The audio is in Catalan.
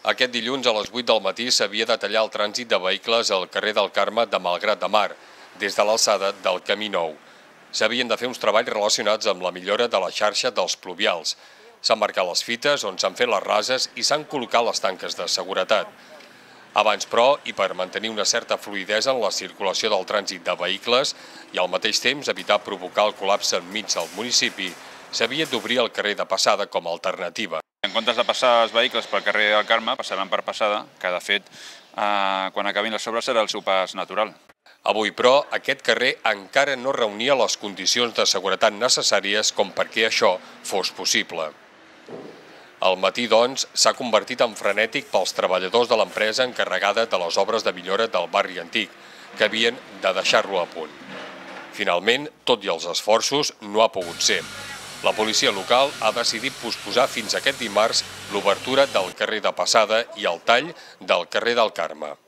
Aquest dilluns a les 8 del matí s'havia de tallar el trànsit de vehicles al carrer del Carme de Malgrat de Mar, des de l'alçada del Camí Nou. S'havien de fer uns treballs relacionats amb la millora de la xarxa dels pluvials. S'han marcat les fites on s'han fet les rases i s'han col·locat les tanques de seguretat. Abans, però, i per mantenir una certa fluïdesa en la circulació del trànsit de vehicles i al mateix temps evitar provocar el col·lapse enmig del municipi, s'havia d'obrir el carrer de passada com a alternativa. En comptes de passar els vehicles pel carrer del Carme, passaran per passada, que de fet, quan acabin les obres serà el seu pas natural. Avui, però, aquest carrer encara no reunia les condicions de seguretat necessàries com perquè això fos possible. Al matí, doncs, s'ha convertit en frenètic pels treballadors de l'empresa encarregada de les obres de millora del barri antic, que havien de deixar-lo a punt. Finalment, tot i els esforços, no ha pogut ser. La policia local ha decidit posposar fins aquest dimarts l'obertura del carrer de passada i el tall del carrer del Carme.